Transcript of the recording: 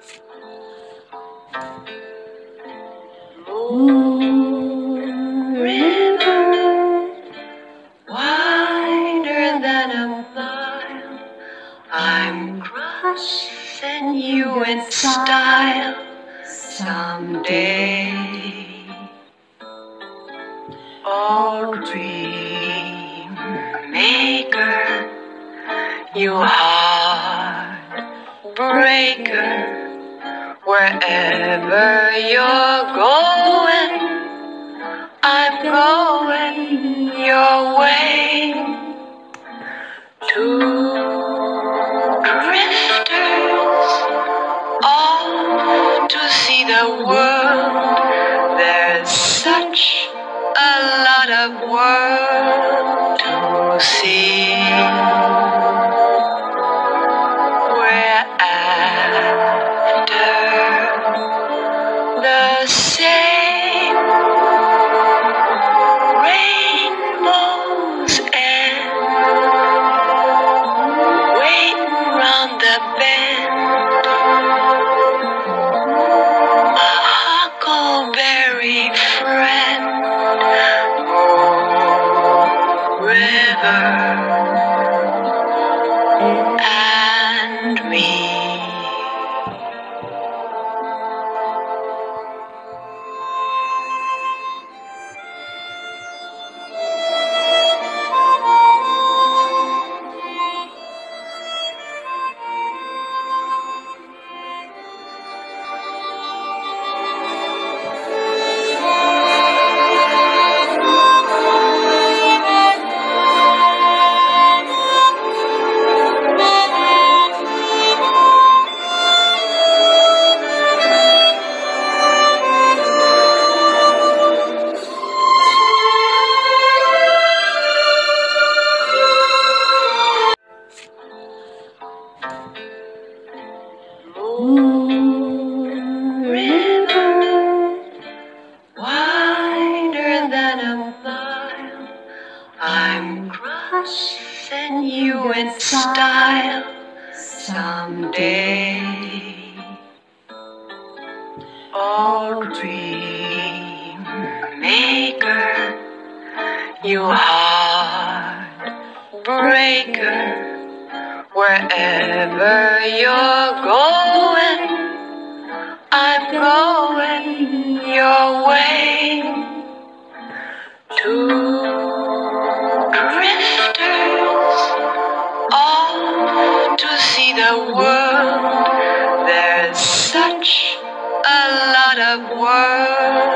Moon river, wider than a mile, I'm crossing you in style someday. Oh, dream maker, you heartbreaker, wherever you're going, I'm going your way. Two drifters off to see the world. There's such a lot of world to see. We're after the same rainbow's end, waiting round the bend. My huckleberry friend, Moon River and me. Moon river, wider than a mile, I'm crossing you in style someday. Oh, dream maker, you heartbreaker, wherever you're going, I'm going your way. Two drifters off to see the world. There's such a lot of world